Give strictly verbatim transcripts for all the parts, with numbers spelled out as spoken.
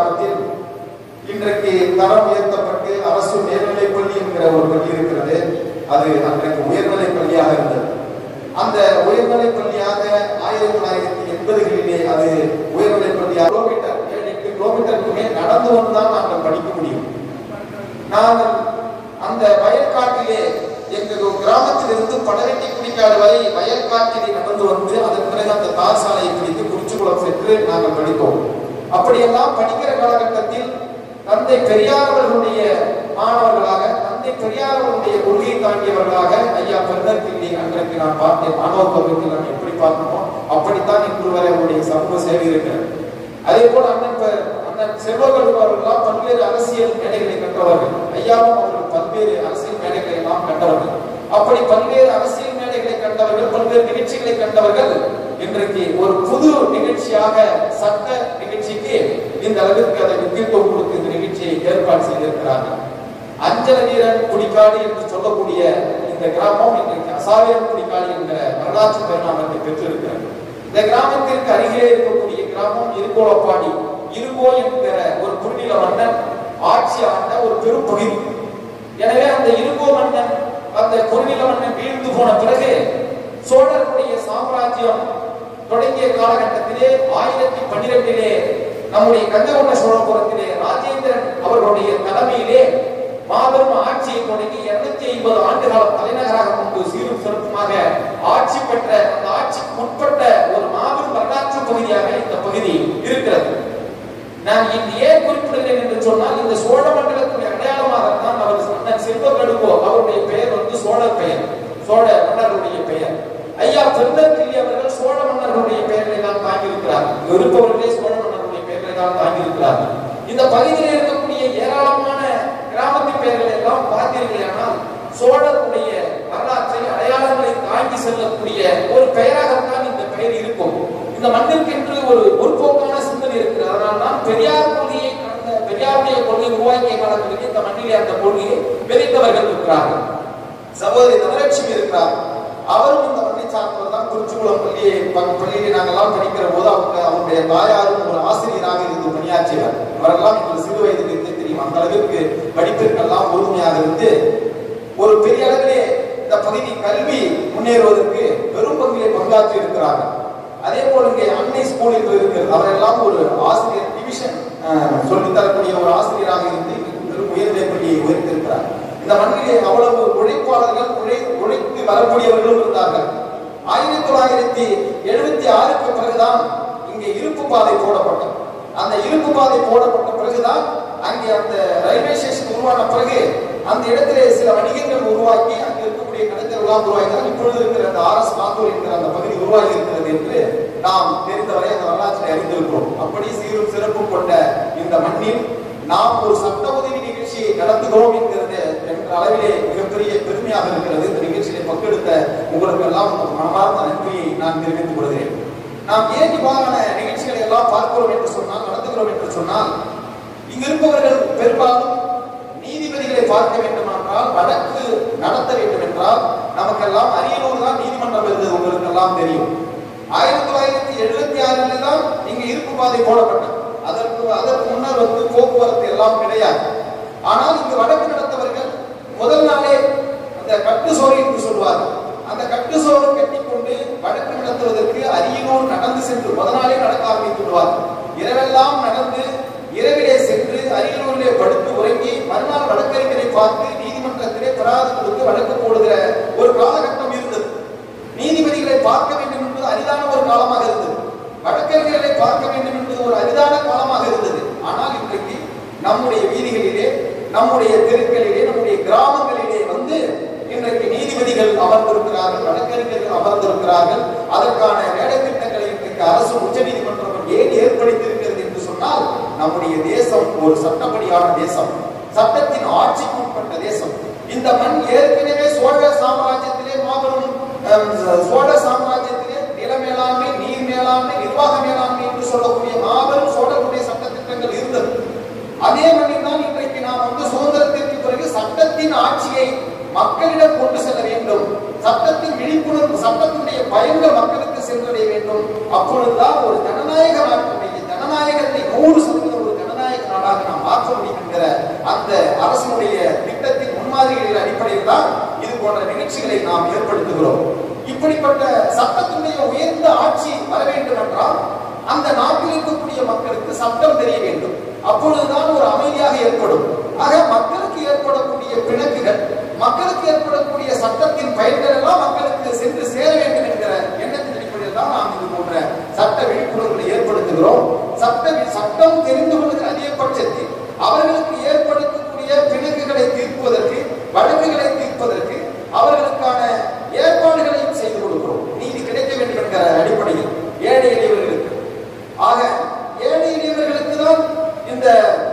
கிராமத்தில் இன்றைக்கு தரம் உயர்த்தப்பட்டு அரசு மேல்நிலைப் பள்ளி என்கிற ஒரு பள்ளி இருக்கிறது. அது அன்றைக்கு உயர்நிலைப் பள்ளியாக இருந்தது. அந்த உயர்நிலைப் பள்ளியாக ஆயிரத்தி தொள்ளாயிரத்தி எண்பதுகளிலே அது உயர்நிலைப் பள்ளியாக கிலோமீட்டர் ஏழு எட்டு கிலோமீட்டருக்கு மேல் நடந்து வந்துதான் நாங்கள் படிக்க முடியும். நாங்கள் அந்த வயற்காட்டிலே எங்கள் கிராமத்திலிருந்து படவெட்டி குடிக்காடு வரை வயற்காட்டிலே நடந்து வந்து அதன் பிறகு அந்த தார் சாலையை பிடித்து குறிச்சிக்குளம் சென்று நாங்கள் படித்தோம். அப்படியெல்லாம் படிக்கிற காலகட்டத்தில் தந்தை பெரியார் அவர்களுடைய மாணவர்களாக, தந்தை பெரியார் அவர்களுடைய கொள்கையை தாண்டியவர்களாக ஐயா பெருந்தற்கிள்ளி அன்றைக்கு நான் பார்த்தேன். மாணவ பருவத்தில் நான் எப்படி பார்க்கணுமோ அப்படித்தான் இன்று வரை அவருடைய சமூக சேவை இருக்கிறது. அதே போல அண்ணன் அண்ணன் செல்வகழுவு அவர்களெல்லாம் பல்வேறு அரசியல் மேடைகளை கண்டவர்கள். ஐயாவும் அவர்கள் பல்வேறு அரசியல் மேடைகளை எல்லாம் கண்டவர்கள். அப்படி பல்வேறு அரசியல் மேடைகளை கண்டவர்கள், பல்வேறு நிகழ்ச்சிகளை கண்டவர்கள் இன்றைக்கு ஒரு புது நிகழ்ச்சியாக சட்ட நிகழ்ச்சிக்கு இந்த அளவிற்கு அதை முக்கியத்துவம் கொடுத்து இந்த நிகழ்ச்சியை ஏற்பாடு செய்திருக்கிறார்கள். அஞ்சல வீரன் குடிக்காடு என்று சொல்லக்கூடிய இந்த கிராமம் இன்றைக்கு அசாவீரன் குடிக்காடு என்ற வரலாற்று பரிணாமத்தை பெற்றிருக்கிறது. இந்த கிராமத்திற்கு அருகே இருக்கக்கூடிய கிராமம் இருகோளப்பாடி. இருகோ என்கிற ஒரு குறுநில மன்னன் ஆட்சி ஆண்ட ஒரு பெரும் பகுதி. எனவே அந்த இருகோ மன்னன், அந்த குறுநில மன்னன் வீழ்ந்து போன பிறகு சோழர்களுடைய சாம்ராஜ்யம் தொடங்கிய காலகட்டத்திலே ஆயிரத்தி பன்னிரெண்டிலே நம்முடைய கங்கவண்ண சோழபுரத்திலே ராஜேந்திரன் அவர்களுடைய தலைமையிலே மாபெரும் ஆட்சியை தொடங்கி இருநூத்தி ஐம்பது ஆண்டு காலம் தலைநகராக கொண்டு சீரும் சிறப்புமாக ஆட்சி பெற்ற அந்த ஆட்சிக்கு உட்பட்ட ஒரு மாபெரும் வரலாற்று பகுதியாக இந்த பகுதி இருக்கிறது. நான் இன்று ஏன் குறிப்பிடுகிறேன் என்று சொன்னால், இந்த சோழ மண்டலத்துடைய அடையாளமாகத்தான் அவர் அண்ணன் செல்வகழுவு அவருடைய பெயர் வந்து சோழர் பெயர், சோழ மன்னர்களுடைய பெயர். ஐயா பெருந்தற்கிள்ளி அவர்கள் சோழ மன்னர்களுடைய பெயர்களை தான் தாங்கியிருக்கிறார்கள். இருப்பவர்களே சோழ மன்னர்களுடைய பெயர்களை தான் தாங்கியிருக்கிறார்கள். இந்த பகுதியில் இருக்கக்கூடிய ஏராளமான கிராமத்தின் பெயர்களை எல்லாம் பார்த்தீர்களானால் சோழர்களுடைய வரலாற்றை அடையாளங்களை தாங்கி செல்லக்கூடிய ஒரு பெயராகத்தான் இந்த பெயர் இருக்கும். இந்த மண்ணிற்கென்று ஒரு முற்போக்கான சிந்தனை இருக்கிறது. அதனால் தான் பெரியார் கொள்கையை கடந்த பெரியாருடைய கொள்கை உருவாக்கிய காலத்திற்கு இந்த மண்ணிலே அந்த கொள்கையை விதைத்தவர்கள் இருக்கிறார்கள். சகோதரி தனலட்சுமி இருக்கிறார். அவரும் இந்த மண்ணை சார்ந்தவர் தான். குறிச்சிக்குளம் பள்ளியை பள்ளியிலே நாங்கெல்லாம் படிக்கிற போது அவங்க அவருடைய தாயாரும் ஒரு ஆசிரியராக இருந்து பணியாற்றியவர். அவரெல்லாம் எங்களுக்கு சிறு வயதுக்கு தெரியும். அந்த அளவிற்கு படிப்பிற்கெல்லாம் உறுதுணையாக இருந்து ஒரு பெரிய அளவிலே இந்த பகுதி கல்வி முன்னேறுவதற்கு பெரும் பங்கிலே பங்காற்றி இருக்கிறார்கள். அதே போல இங்கே அன்னை ஸ்கூல் என்று இருக்கிறது. அவரெல்லாம் ஒரு ஆசிரியர், டிவிஷன் சொல்லித்தரக்கூடிய ஒரு ஆசிரியராக இருந்து பெரும் உயர்நிலை பள்ளியை உயர்த்திருக்கிறார். இந்த மண்ணிலே அவ்வளவு உழைப்பாளர்கள், உழை உழைத்து வரக்கூடியவர்களும் இருந்தார்கள். ஆயிரத்தி தொள்ளாயிரத்தி எழுபத்தி ஆறுக்கு பிறகுதான் இங்கே இருப்பு பாதை போடப்பட்டது. அந்த இருப்பு பாதை போடப்பட்ட பிறகுதான் அங்கே அந்த ரயில்வே ஸ்டேஷன் உருவான பிறகு அந்த இடத்திலே சில வணிகங்கள் உருவாக்கி அங்கே இருக்கக்கூடிய கடைத்தெருவெல்லாம் உருவாக்கினார். இப்பொழுது இருக்கிற அந்த ஆர் எஸ் மாத்தூர் என்கிற அந்த பகுதி உருவாகி இருக்கிறது என்று நாம் தெரிந்தவரை அந்த வரலாற்றை அறிந்திருக்கிறோம். அப்படி சீரும் சிறப்பும் கொண்ட இந்த மண்ணில் நாம் ஒரு சட்ட உதவி நிகழ்ச்சியை நடத்துகிறோம் என்கிறது என்ற அளவிலே மிகப்பெரிய பெருமையாக இருக்கிறது. இந்த நிகழ்ச்சியை பங்கெடுத்த உங்களுக்கு எல்லாம் மனமார்ந்த நன்றியை நான் தெரிவித்துக் கொள்கிறேன். நாம் ஏன் இவ்வாறான நிகழ்ச்சிகளை எல்லாம் பார்க்கிறோம் என்று சொன்னால், நடத்துகிறோம் என்று சொன்னால், இங்கு இருப்பவர்கள் பெரும்பாலும் நீதிபதிகளை பார்க்க வேண்டுமென்றால், வழக்கு நடத்த வேண்டும் என்றால் நமக்கெல்லாம் அரியலூர் தான் நீதிமன்றம் இருந்தது. உங்களுக்கு எல்லாம் தெரியும். ஆயிரத்தி தொள்ளாயிரத்தி எழுபத்தி ஆறில் தான் இங்கு இருப்பு பாதை போடப்பட்டது. அதற்கு அதற்கு முன்னர் வந்து போக்குவரத்து எல்லாம் கிடையாது. ஆனால் இங்கு வழக்கு நடத்தவர்கள் முதல் நாளே அந்த கட்டு சோறு என்று சொல்வார்கள். அந்த கட்டு சோறு கட்டிக்கொண்டு வழக்கு நடத்துவதற்கு அரியலூர் நடந்து சென்று முதல் நாளே நடக்க ஆரம்பித்து விடுவார்கள். இரவெல்லாம் நடந்து இரவிலே சென்று அரியலூரிலே படுத்து உறங்கி மறுநாள் வழக்கறிஞரை பார்த்து நீதிமன்றத்திலே பிராது கொடுத்து வழக்கு போடுகிற ஒரு காலகட்டம் இருந்தது. நீதிபதிகளை பார்க்க வேண்டும் என்பது அரிதான ஒரு காலமாக இருந்தது. வழக்கறிஞர்களை பார்க்க வேண்டும் என்பது ஒரு அரிதான காலமாக இருந்தது. ஆனால் இன்றைக்கு நம்முடைய வீதிகளிலே, நம்முடைய தெருக்களிலே, நம்முடைய கிராமங்களிலே வந்து இன்றைக்கு நீதிபதிகள் அமர்ந்திருக்கிறார்கள், வழக்கறிஞர்கள் அமர்ந்திருக்கிறார்கள். அதற்கான வேலை திட்டங்களை இன்றைக்கு அரசு உச்ச நீதிமன்றம் ஏன் ஏற்படுத்தியிருக்கிறது என்று சொன்னால், நம்முடைய தேசம் ஒரு சட்டப்படியான தேசம், சட்டத்தின் ஆட்சிக்கு உட்பட்ட தேசம். இந்த மண் ஏற்கனவே சோழ சாம்ராஜ்யத்திலே மாபெரும் சோழ சாம்ராஜ்யத்திலே நில மேலாண்மை, நீர் மேலாண்மை, நிர்வாக மேலாண்மை என்று சொல்லக்கூடிய மாபெரும் சோழர்களுடைய சட்ட திட்டங்கள் இருந்தது. அதே மண்ணில் தான் இன்றைக்கு நாம் வந்து சுதந்திரத்திற்கு பிறகு சட்டத்தின் ஆட்சியை மக்களிடம் கொண்டு செல்ல வேண்டும். சட்டத்தின் விழிப்புணர்வு, சட்டத்தினுடைய பயன்கள் மக்களுக்கு சென்றடைய வேண்டும். அப்பொழுதுதான் ஒரு ஜனநாயக நாட்டினுடைய ஜனநாயகத்தை நூறு சதவீதம் ஒரு ஜனநாயக அடிப்படையில் தான் இது போன்ற நிகழ்ச்சிகளை நாம் ஏற்படுத்துகிறோம். இப்படிப்பட்ட சட்டத்தினுடைய உயர்ந்த ஆட்சி வர வேண்டும் என்றால் அந்த நாட்டில் இருக்கக்கூடிய மக்களுக்கு சட்டம் தெரிய வேண்டும். அப்பொழுதுதான் ஒரு அமைதியாக ஏற்படும். ஆக மக்களுக்கு ஏற்படக்கூடிய பிணக்குகள், மக்களுக்கு ஏற்படக்கூடிய சட்டத்தின் பயன்கள் எல்லாம் மக்களுக்கு சென்று சேர வேண்டும் என்கிற எண்ணத்தின் அடிப்படையில் தான் நாம் இது போன்ற சட்ட விழிப்புணர்வுகளை ஏற்படுத்துகிறோம். சட்ட சட்டம் தெரிந்து கொள்கிற அதே பட்சத்தில் அவர்களுக்கு ஏற்படுத்தக்கூடிய பிணக்குகளை தீர்ப்பதற்கு, வழக்குகளை தீர்ப்பதற்கு அவர்களுக்கான ஏற்பாடுகளையும் செய்து கொடுக்கிறோம். நீதி கிடைக்க வேண்டும் என்கிற அடிப்படையில் ஏழை எளியவர்களுக்கு. ஆக ஏழை எளியவர்களுக்கு தான் இந்த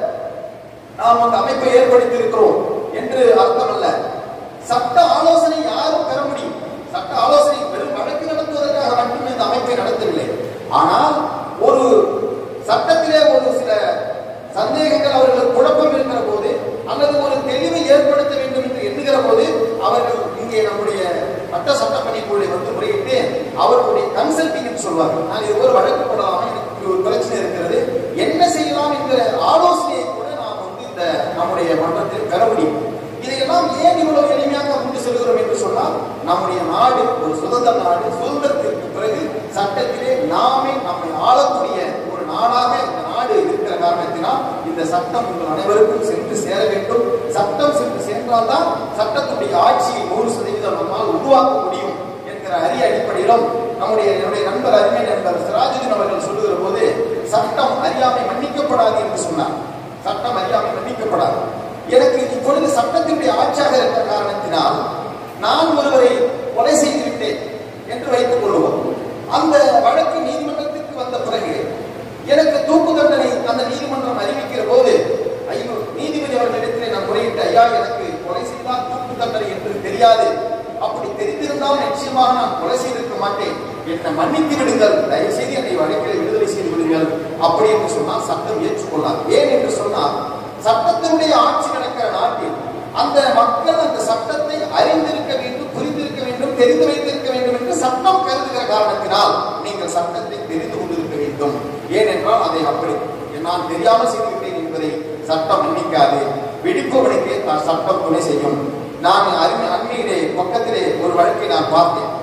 நாம் அந்த அமைப்பை ஏற்படுத்தி இருக்கிறோம் என்று அர்த்தம் அல்ல. சட்ட ஆலோசனை யாரும் பெற முடியும். சட்ட ஆலோசனை வெறும் வழக்கு நடத்துவதற்காக மட்டுமே இந்த அமைப்பை நடத்தவில்லை. ஆனால் ஒரு சட்டத்திலே ஒரு சில சந்தேகங்கள், அவர்களுக்கு குழப்பம் இருக்கிற போது அல்லது ஒரு தெளிவை ஏற்படுத்த வேண்டும் என்று எண்ணுகிற போது அவர்கள் இங்கே நம்முடைய சட்ட சட்டப்பணிக்குள்ளே வந்து முறையிட்டு அவர்களுடைய கன்சல்டிங் சொல்வார்கள். நான் இது ஒரு வழக்கு போடலாமா, எனக்கு ஒரு பிரச்சனை இருக்கிறது, என்ன செய்யலாம் என்கிற ஆலோசனையை கூட நாம் வந்து இந்த நம்முடைய மன்றத்தில் பெற முடியும். இதையெல்லாம் ஏன் இவ்வளவு எளிமையாக கொண்டு செல்கிறோம் என்று சொன்னால், நம்முடைய நாடு ஒரு சுதந்திர நாடு. சுதந்திரத்திற்கு பிறகு சட்டத்திலே நாமே நம்மை ஆளக்கூடிய ஒரு நாடாக இந்த நாடு இருக்கிற காரணத்தினால் இந்த சட்டம் உங்கள் அனைவருக்கும் சென்று சேர வேண்டும். சட்டம் சென்று சென்றால் தான் சட்டத்துடைய ஆட்சியை நூறு சதவீதம் நம்மால் உருவாக்க முடியும் என்கிற அரிய அடிப்படையிலும் நம்முடைய என்னுடைய நண்பர் அருமை நண்பர் சிராஜுதீன் அவர்கள் சொல்லுகிற போது சட்டம் அறியாமை மன்னிக்கப்படாது என்று சொன்னார். சட்டம் அறியாமை மன்னிக்கப்படாது. எனக்கு இப்பொழுது சட்டத்தினுடைய ஆட்சியாக இருக்கிற காரணத்தினால் நான் ஒருவரை கொலை செய்து விட்டேன் என்று வைத்துக் கொள்வோம். அந்த வழக்கு நீதிமன்றத்திற்கு வந்த பிறகு எனக்கு தூக்கு தண்டனை அந்த நீதிமன்றம் அறிவிக்கிற போது ஐயோ, நீதிபதி அவர்களிடத்திலே நான் முறையிட்டு, ஐயா எனக்கு கொலை செய்தால் தூக்கு தண்டனை என்று தெரியாது, அப்படி தெரிந்திருந்தால் நிச்சயமாக நான் கொலை செய்திருக்க மாட்டேன், என்னை மன்னித்து விடுங்கள், தயவுசெய்து என்னை வழக்கில் விடுதலை செய்து விடுங்கள் அப்படி என்று சொன்னால் சட்டம் ஏற்றுக்கொள்ளார். ஏன் என்று சொன்னால் சட்டத்தினுடைய ஆட்சி நடக்கிற நாட்டில் அந்த மக்கள் அந்த சட்டத்தை அறிந்திருக்க வேண்டும், புரிந்திருக்க வேண்டும், தெரிந்து வைத்திருக்க வேண்டும் என்று சட்டம் கருதுகிற காரணத்தினால் நீங்கள் சட்டத்தை தெரிந்து கொண்டிருக்க வேண்டும். ஏனென்றால் அதை அப்படி நான் தெரியாமல் செய்துவிட்டேன் என்பதை சட்டம் மன்னிக்காது. வெடிப்பவனுக்கு நான் சட்டம் துணை செய்யும். நான் அருமை அண்மையிலே பக்கத்திலே ஒரு வழக்கை நான் பார்த்தேன்.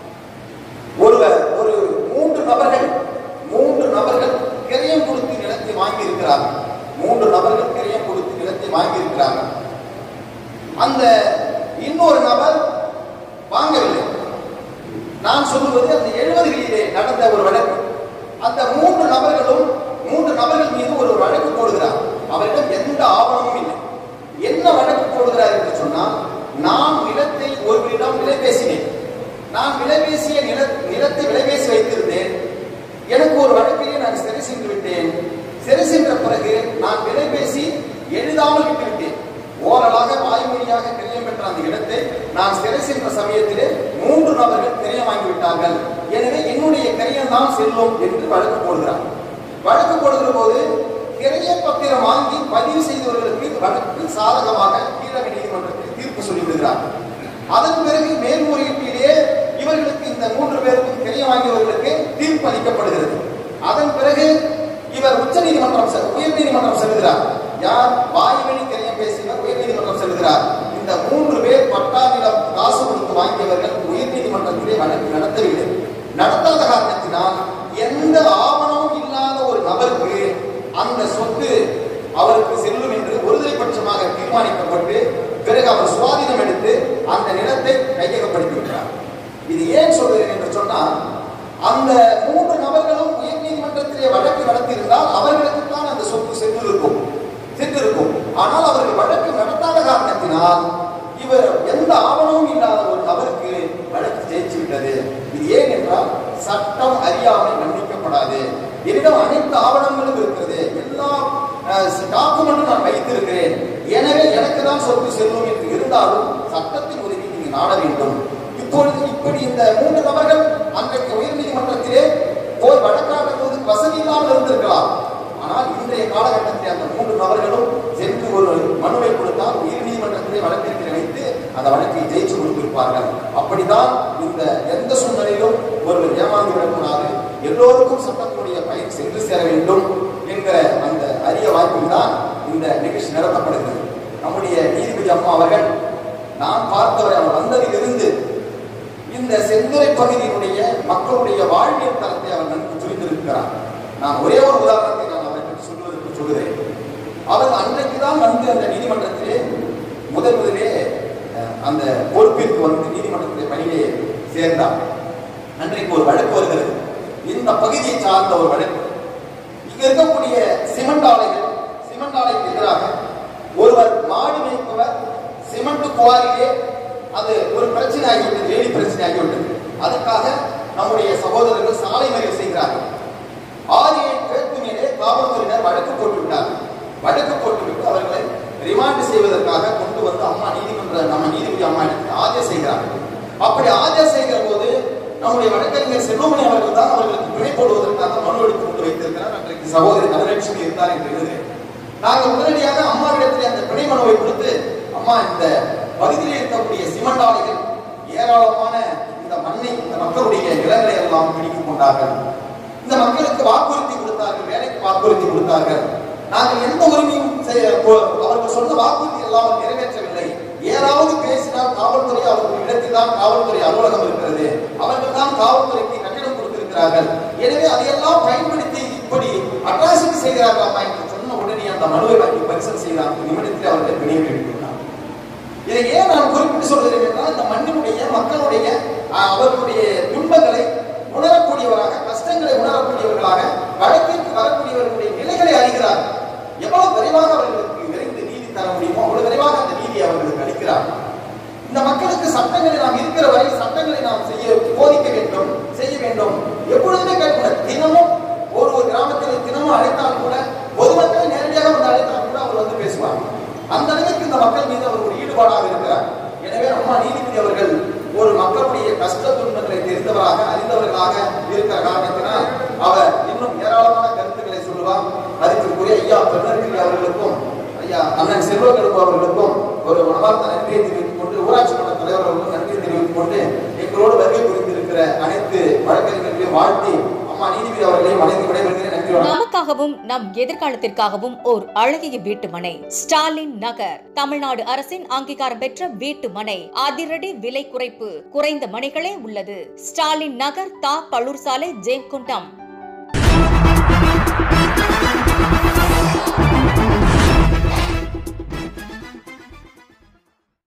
ஒருவர் ஒரு மூன்று நபர்கள் மூன்று நபர்கள் கிரயம் கொடுத்து நிலத்தை வாங்கி இருக்கிறார்கள். மூன்று நபர்கள் கிரயம் கொடுத்து நிலத்தை வாங்கி இருக்கிறார்கள். அந்த இன்னொரு நபர் வாங்கவில்லை. நான் சொல்லுவது அந்த எழுபதுகளிலே நடந்த ஒரு வழக்கு. அந்த மூன்று நபர்களும் மூன்று நபர்கள் மீது ஒரு வழக்கு போடுகிறார். அவரிடம் எந்த ஆவணமும் இல்லை. என்ன வழக்கு போடுகிறார் என்று சொன்னால், நான் நிலத்தை ஒருவரிடம் விலை பேசினேன், நான் விலை பேசிய நில நிலத்தை விலை பேசி வைத்திருந்தேன், எனக்கு ஒரு வழக்கிலே நான் சிறை சென்று விட்டேன், சிறை சென்ற பிறகு நான் விலை பேசி எழுதாமல் விட்டுவிட்டேன், ஓரலாக வாய்மொழியாக கிரயம் பெற்ற அந்த இடத்தை நான் சிறை சென்ற சமயத்திலே மூன்று நபர்கள் கிரயம் வாங்கிவிட்டார்கள், எனவே என்னுடைய கிரயம் தான் செல்லும் என்று வழக்கு போடுகிறார். வழக்கு போடுகிற போது கிரைய பத்திரம் வாங்கி பதிவு செய்தவர்களுக்கு வழக்கு சாதகமாக கீழமை நீதிமன்றத்தில் தீர்ப்பு சொல்லிவிடுகிறார். அதன் பிறகு மேல்முறையீட்டிலே இவர்களுக்கு இந்த மூன்று பேருக்கும் கிரையம் வாங்கியவர்களுக்கு தீர்ப்பு அளிக்கப்படுகிறது. அதன் பிறகு இவர் உச்ச நீதிமன்றம் உயர் நீதிமன்றம் செல்கிறார். யார்? வாய்வழி கிரையம் பேசியவர் உயர் நீதிமன்றம் செல்கிறார். இந்த மூன்று பேர் பட்டா நிலம் காசு கொடுத்து வாங்கியவர்கள் உயர் நீதிமன்றத்திலே வழக்கு நடத்தவில்லை. நடத்தாத காரணத்தினால் எந்த ஆவணமும் இல்லாத ஒரு நபருக்கு அந்த சொத்து அவருக்கு செல்லும் என்று ஒருதலை பட்சமாக தீர்மானிக்கப்பட்டு பிறகு அவர் சுவாதீனம் எடுத்து அந்த நிலத்தை கையகப்படுத்தி விட்டார். இது ஏன் சொல்கிறேன் என்று சொன்னால், அந்த மூன்று நபர்களும் உயர் நீதிமன்றத்திலே வழக்கு நடத்தியிருந்தால் அவர்களுக்கு தான் அந்த சொத்து சென்றிருக்கும் சென்றிருக்கும் ஆனால் அவர்கள் வழக்கு நடத்தாத காரணத்தினால் இவர் எந்த ஆவணமும் இல்லாத ஒரு நபருக்கு வழக்கு ஜெயிச்சு விட்டது. இது ஏன் என்றால் சட்டம் அறியாமல் மன்னிக்கப்படாது. என்னிடம் அனைத்து ஆவணங்களும் இருக்கிறது, எல்லா டாக்குமெண்ட்டும் நான் வைத்திருக்கிறேன், எனவே எனக்கு தான் சொத்து செல்லும் என்று இருந்தாலும் சட்டத்தின் உதவி நீங்கள் நாட வேண்டும். இப்பொழுது இப்படி இந்த மூன்று நபர்கள் அன்றைக்கு உயர் நீதிமன்றத்திலே போய் வழக்காடுவதற்கு வசதி இல்லாமல் இருந்திருக்கலாம். ஆனால் இன்றைய காலகட்டத்தில் அந்த மூன்று நபர்களும் சென்று ஒரு மனுவை கொடுத்தால் உயர் நீதிமன்றத்திலே வழக்கிற்கு வைத்து அந்த வழக்கை ஜெயிச்சு கொடுத்திருப்பார்கள். அப்படிதான் இந்த எந்த சூழ்நிலையிலும் ஒருவர் ஏமாந்து விடக்கூடாது, எல்லோருக்கும் சட்டத்தினுடைய பயன் சென்று சேர வேண்டும் என்கிற அந்த அரிய வாய்ப்பில் தான் இந்த நிகழ்ச்சி நடத்தப்படுகிறது. நம்முடைய நீதிபதி அம்மா அவர்கள் நான் பார்த்தவரை அவர் வந்ததிலிருந்து இந்த செந்துறை பகுதியினுடைய மக்களுடைய வாழ்வியல் தரத்தை அவர் நன்கு புரிந்திருக்கிறார். நான் ஒரே ஒரு உதாரணத்தை நான் அவருக்கு சொல்வதற்கு சொல்கிறேன். அவர் அன்றைக்குதான் வந்து அந்த நீதிமன்றத்திலே முதல் முதலே அந்த பொறுப்பிற்கு வந்து நீதிமன்றத்திலே பணியை சேர்ந்தார். அன்றைக்கு ஒரு வழக்கு வருகிறது, இந்த பகுதியை சார்ந்த ஒரு வழக்கு. இங்க இருக்கக்கூடிய சிமெண்ட் ஆலைகள், சிமெண்ட் ஆலைக்கு எதிராக ஒருவர் மாடு மேய்ப்பவர் சிமெண்ட் குவாரியிலே அது ஒரு பிரச்சனை ஆகிவிட்டது, வேலி பிரச்சனை ஆகிவிட்டது. அதுக்காக நம்முடைய சகோதரர்கள் சாலை மறியல் செய்கிறார்கள். ஆரியை கேட்கு மேலே காவல்துறையினர் வழக்கு போட்டுவிட்டார்கள். வழக்கு போட்டுவிட்டு அவர்களை ரிமாண்ட் செய்வதற்காக கொண்டு வந்து அம்மா நீதிமன்ற நம்ம நீதிபதி அம்மா இடத்தில் ஆஜர் செய்கிறார்கள். அப்படி ஆஜர் செய்கிற போது நம்முடைய வழக்கறிஞர் செல்வமணி அவர்கள் தான் அவர்களுக்கு பிணை போடுவதற்காக மனு எடுத்து கொண்டு வைத்திருக்கிறார். அன்றைக்கு சகோதரி தனலட்சுமி இருந்தார் என்று எழுதுகிறேன். நாங்கள் உடனடியாக அம்மாவிடத்தில் அந்த பிணை மனுவை கொடுத்து, அம்மா இந்த பகுதியில் இருக்கக்கூடிய சிமெண்ட் ஆலைகள் ஏராளமான இந்த மண்ணை, இந்த மக்களுடைய நிலங்களை எல்லாம் பிடித்துக் கொண்டார்கள். இந்த மக்களுக்கு வாக்குறுதி கொடுத்தார்கள், வேலைக்கு வாக்குறுதி கொடுத்தார்கள். நாங்கள் எந்த உரிமையும் அவர்கள் சொன்ன வாக்குறுதி எல்லாம் நிறைவேற்றவில்லை. ஏதாவது பேசினால் காவல்துறை அவர்கள் இடத்தில் தான் காவல்துறை அலுவலகம் இருக்கிறது, அவர்கள் தான் காவல்துறைக்கு கட்டணம் கொடுத்திருக்கிறார்கள். எனவே அதையெல்லாம் பயன்படுத்தி இப்படி அட்ராசிட்டி செய்கிறார்கள் அம்மா என்று சொன்ன உடனே அந்த மனுவை வாங்கி பரிசீலனை செய்கிறார்கள். நிமிடத்தில் அவர்களை பிணையில் எடுத்துள்ளார். இதை ஏன் நான் குறிப்பிட்டு சொல்கிறேன் என்றால், இந்த மண்ணினுடைய மக்களுடைய அவர்களுடைய துன்பங்களை உணரக்கூடியவராக, கஷ்டங்களை உணரக்கூடியவர்களாக, வழக்கிற்கு வரக்கூடியவர்களுடைய நிலைகளை அறிகிறார். எவ்வளவு விரைவாக அவர்களுக்கு விரைந்து நீதி தர முடியுமோ அவ்வளவு விரைவாக அந்த நீதியை அவர்களுக்கு அளிக்கிறார். இந்த மக்களுக்கு சட்டங்களை நாம் இருக்கிற வரை சட்டங்களை நாம் செய்ய போதிக்க வேண்டும், செய்ய வேண்டும். எப்பொழுதுமே கேட்கக்கூடாது. தினமும் ஒரு ஒரு கிராமத்தில் தினமும் அழைத்தால் கூட, பொதுமக்களை நேரடியாக வந்து அழைத்தால் கூட அவர் வந்து பேசுவார். அந்த அளவுக்கு இந்த மக்கள் மீது அவர் ஒரு ஈடுபாடாக இருக்கிறார். எனவே அம்மா நீதிபதி அவர்கள் ஒரு மக்களுடைய கஷ்ட துன்பங்களை தெரிந்தவராக, அறிந்தவர்களாக இருக்கிற காரணத்தினால் அவர் இன்னும் ஏராளமான கருத்துக்களை சொல்லுவார். அதுக்குரிய ஐயா பெருநெருக்கி அவர்களுக்கும் ஐயா அண்ணன் செல்வகருப்பு அவர்களுக்கும் ஒரு மனமார்ந்த நன்றியை தெரிவித்துக் கொண்டு, ஊராட்சி மன்ற தலைவர்களுக்கும் நன்றியை தெரிவித்துக் கொண்டு, எங்களோடு வருகை புரிந்திருக்கிற அனைத்து வழக்கறிஞர்களையும் வாழ்த்தி அம்மா நீதிபதி அவர்களையும் வணங்கி விடைபெறுகிறேன். நன்றி. நமக்காகவும் நம் எதிர்காலத்திற்காகவும் ஓர் அழகிய வீட்டு மனை. ஸ்டாலின் நகர் தமிழ்நாடு அரசின் அங்கீகாரம் பெற்ற வீட்டு மனை. அதிரடி விலை குறைப்பு, குறைந்த மனைகளே உள்ளது. ஸ்டாலின் நகர், தா பழூர் சாலை, ஜெயங்கொண்டம்.